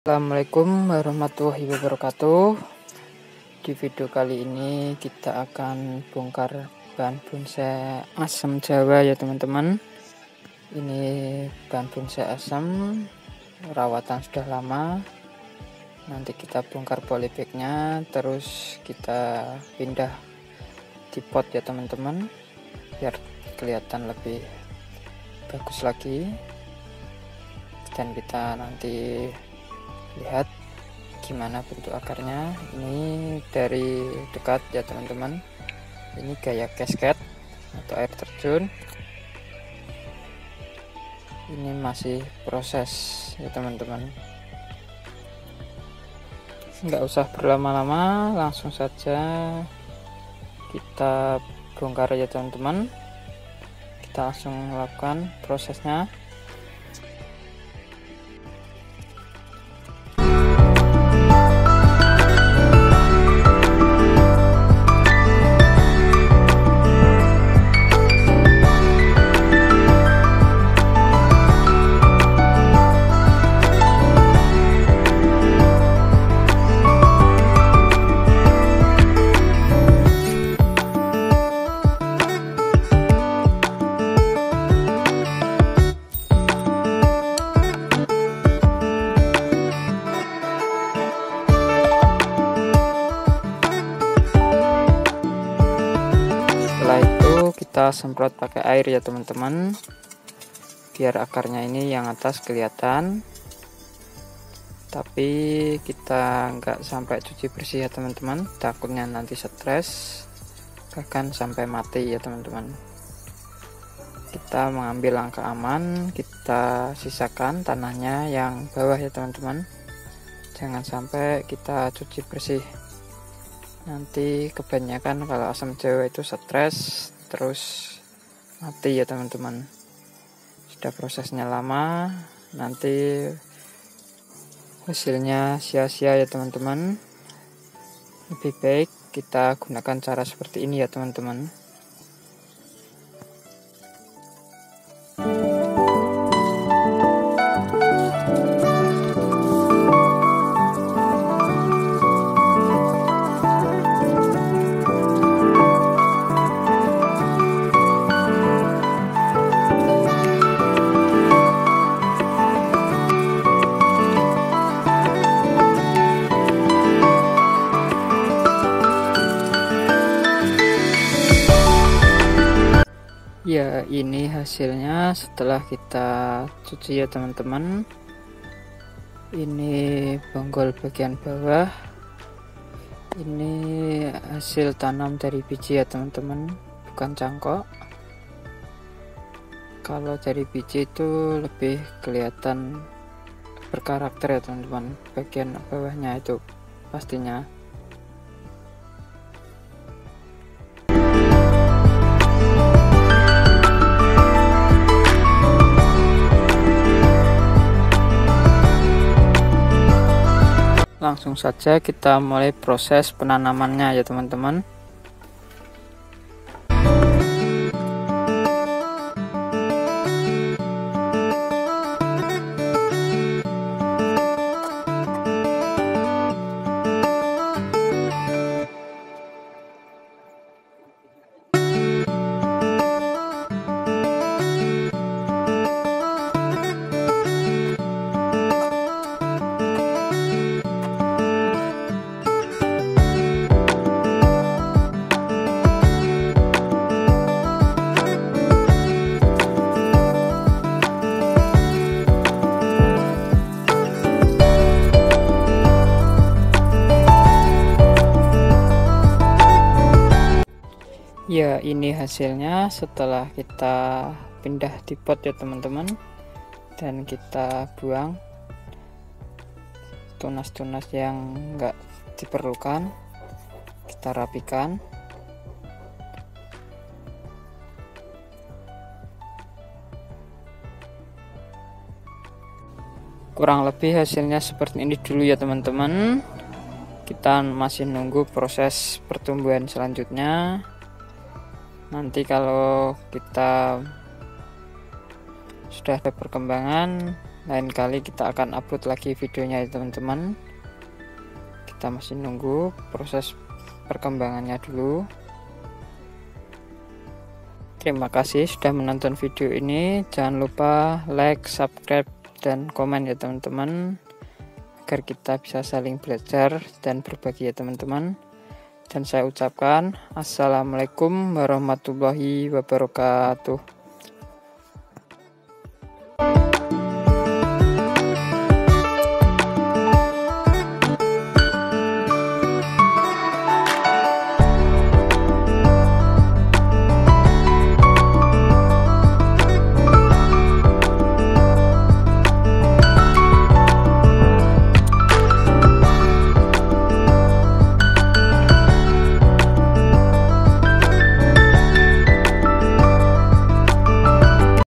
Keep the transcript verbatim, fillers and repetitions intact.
Assalamualaikum warahmatullahi wabarakatuh. Di video kali ini kita akan bongkar bahan bonsai asam Jawa ya teman-teman. Ini bahan bonsai asam rawatan sudah lama. Nanti kita bongkar polybagnya, terus kita pindah di pot ya teman-teman, biar kelihatan lebih bagus lagi. Dan kita nanti lihat gimana bentuk akarnya. Ini dari dekat ya teman-teman, ini gaya cascade atau air terjun. Ini masih proses ya teman-teman, nggak usah berlama-lama, langsung saja kita bongkar ya teman-teman. Kita langsung melakukan prosesnya. Setelah itu kita semprot pakai air ya teman-teman, biar akarnya ini yang atas kelihatan, tapi kita nggak sampai cuci bersih ya teman-teman, takutnya nanti stres bahkan sampai mati ya teman-teman. Kita mengambil langkah aman, kita sisakan tanahnya yang bawah ya teman-teman, jangan sampai kita cuci bersih. Nanti kebanyakan kalau asam Jawa itu stres terus mati ya teman-teman. Sudah prosesnya lama, nanti hasilnya sia-sia ya teman-teman. Lebih baik kita gunakan cara seperti ini ya teman-teman. Ya, ini hasilnya setelah kita cuci ya teman-teman. Ini bonggol bagian bawah. Ini hasil tanam dari biji ya teman-teman, bukan cangkok. Kalau dari biji itu lebih kelihatan berkarakter ya teman-teman, bagian bawahnya itu pastinya. Langsung saja kita mulai proses penanamannya ya teman-teman. Ya, ini hasilnya setelah kita pindah di pot ya teman-teman, dan kita buang tunas-tunas yang enggak diperlukan, kita rapikan. Kurang lebih hasilnya seperti ini dulu ya teman-teman. Kita masih nunggu proses pertumbuhan selanjutnya. Nanti kalau kita sudah ada perkembangan, lain kali kita akan upload lagi videonya ya teman-teman. Kita masih nunggu proses perkembangannya dulu. Terima kasih sudah menonton video ini. Jangan lupa like, subscribe, dan komen ya teman-teman, agar kita bisa saling belajar dan berbagi ya teman-teman. Dan saya ucapkan assalamualaikum warahmatullahi wabarakatuh.